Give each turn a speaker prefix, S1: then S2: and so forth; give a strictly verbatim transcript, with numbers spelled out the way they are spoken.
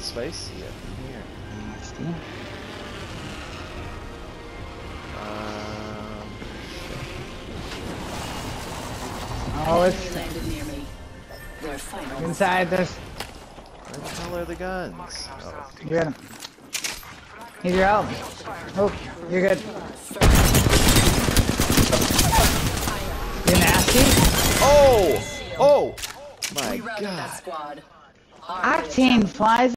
S1: spicy up in here.
S2: Nasty.
S1: Um,
S2: Oh, it's
S3: landed near me. Their final
S2: inside this.
S1: where the hell are the guns? Oh,
S2: You got him. He's your out. Oh, you're good. You're nasty.
S1: oh, oh, my
S3: We routed that
S1: God!
S3: squad.
S2: Octane flies